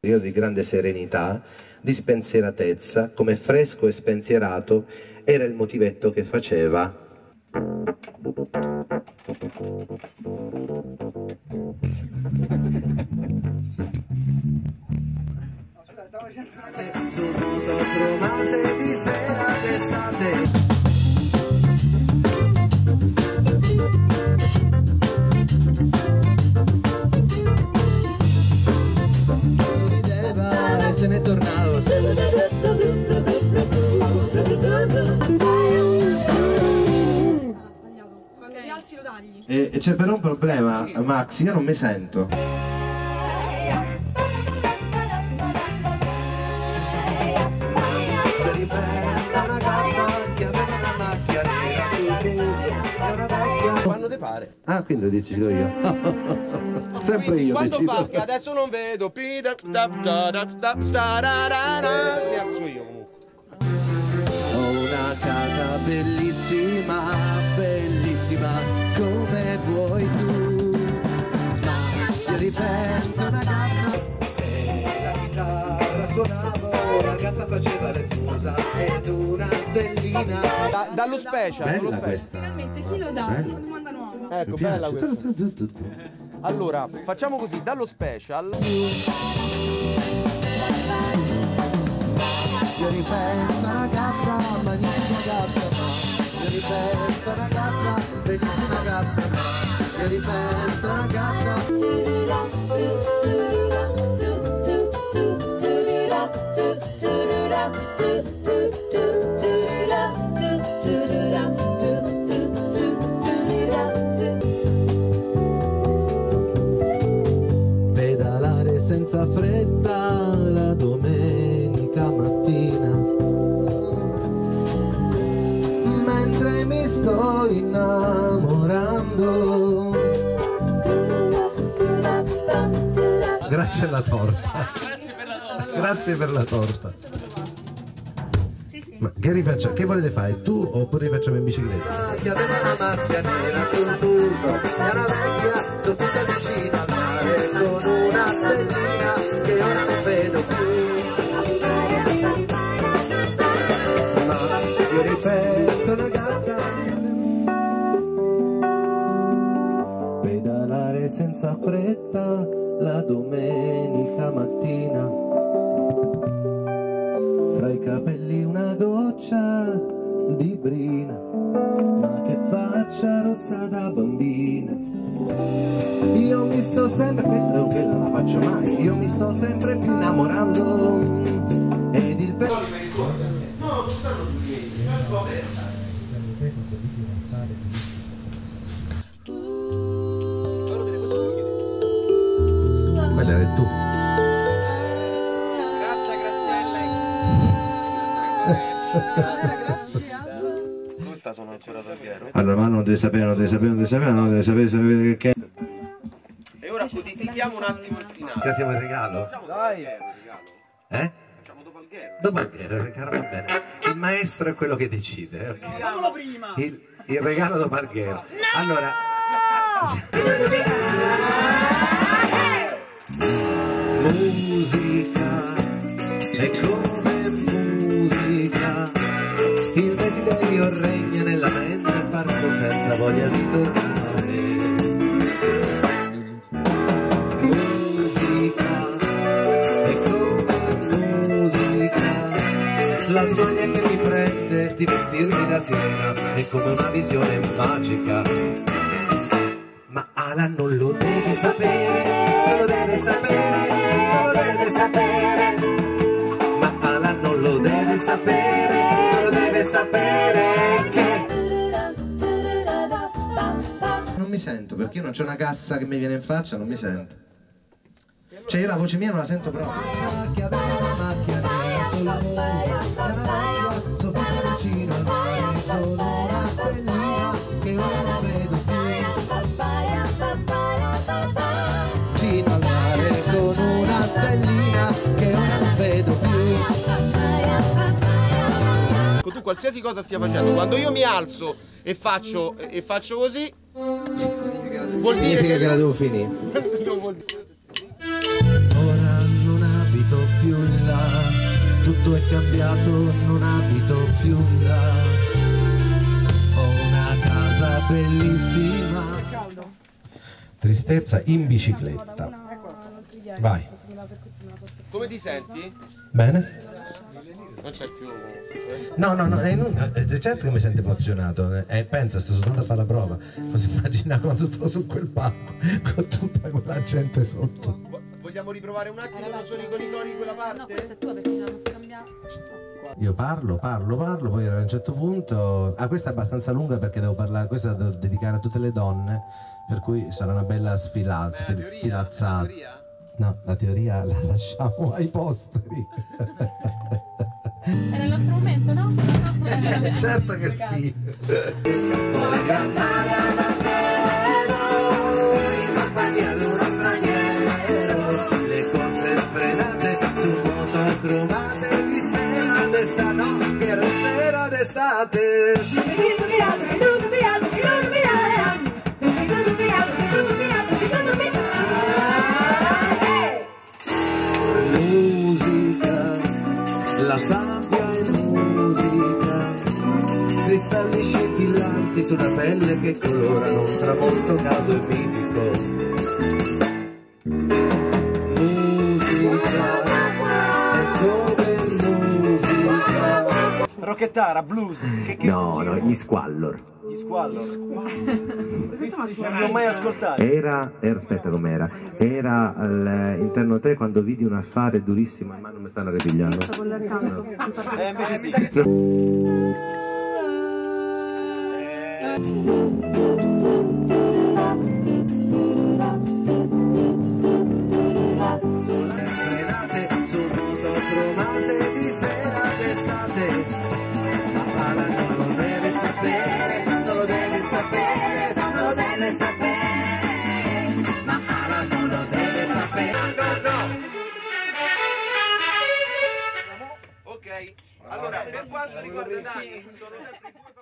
periodo di grande serenità, di spensieratezza, come fresco e spensierato era il motivetto che faceva. Su monocromate di sera d'estate. Se ne tornavo su. Quando ti alzi lo tagli. E c'è però un problema, Max, io non mi sento. Quando te pare. Ah, quindi decido io. Sempre io quando decido. Fa che adesso non vedo mi alzo io comunque. Ho una casa bellissima, bellissima, come vuoi tu. Ma io ripenso a una gatta. Se la chitarra suonavo, la gatta faceva le fusa ed una stellina. Dallo special. Bella questa. Finalmente chi lo dà? Una domanda nuova. Ecco, bella questa. Allora, facciamo così, dallo special. Io ripenso a una gatta, magnifica gatta. Io ripenso a una gatta, bellissima gatta. Io ripenso a una gatta. Pedalare senza fretta la domenica mattina, mentre mi sto innamorando. Grazie alla torta. Grazie per la torta. Ma che rifacciamo? Che volete fare? Tu oppure rifacciamo in bicicletta? Che aveva una macchia nera sul muso, era vecchia, soffita vicino al mare, con una stellina che ora non vedo più. Ma io ripenso a una gatta. Pedalare senza fretta la domenica mattina, fra i capelli una goccia di brina, ma che faccia rossa da bambina. Io mi sto sempre, questa è che non la faccio mai, io mi sto sempre più innamorando ed il no, non stanno quella eri tu. Come sta sono ancora Palghero? Allora, ma non deve sapere, non deve sapere, non deve sapere, non deve sapere che... E ora codifichiamo un attimo il finale. Cantiamo il regalo? Dai. Facciamo dopo Alghero. Dopo Alghero, il regalo va bene. Il maestro è quello che decide. Okay? Famolo prima. Il regalo dopo Alghero. Allora... Musica è come musica, il desiderio regna nella mente, parto senza voglia di tornare. Musica è come musica, la smania che mi prende di vestirmi da sirena è come una visione magica. Ma Alan non lo deve sapere, non lo deve sapere, non lo deve sapere. Ma Alan non lo deve sapere, non lo deve sapere che... Non mi sento, perché io non c'è una cassa che mi viene in faccia, non mi sento. Cioè io la voce mia non la sento proprio. Che aveva una macchia nera sul muso, era vecchia, soffita vicino al mare, con una stellina che ora non vedo più. Vicino al mare, con una stellina che ora non vedo più. Tu qualsiasi cosa stia facendo, quando io mi alzo e faccio così, vuol dire che la devo finire. non vuol dire. Ora non abito tutto è cambiato, non abito più là. Ho una casa bellissima. Tristezza in bicicletta. Vai. Come ti senti? Bene? Non c'è più. No, certo che mi sento emozionato. Pensa, sto soltanto a fare la prova. Posso immaginare quando sto su quel palco con tutta quella gente sotto. Vogliamo riprovare un attimo da soli con i cori quella parte? No, questa è tua perché dobbiamo scambiare. Io parlo, poi a un certo punto. Ah, questa è abbastanza lunga perché devo parlare, questa la devo dedicare a tutte le donne, per cui sarà una bella sfilazzata. No, la teoria la lasciamo ai posteri. Era il nostro momento, no? Certo che sì. Vuole cantare in compagnia di uno straniero, le corse sfrenate su moto cromate di sera d'estate, no, che era sera d'estate. La sabbia è musica, cristalli scintillanti sulla pelle che colorano un tramonto caldo e mitico. Musica è come musica. Rocchettara, blues. No, gli Squallor. Gli Squallor. Non li ho mai ascoltati. Aspetta com'era. Era all'interno 3 quando vidi un affare durissimo, ma non mi stanno ripigliando. Invece sì. Sfrenate su moto cromate di sera d'estate. Ma Ala non lo deve sapere, non lo deve sapere, non lo deve sapere. Ma Ala non lo deve sapere. No. Ok, allora per quanto riguarda Dani, sono sempre due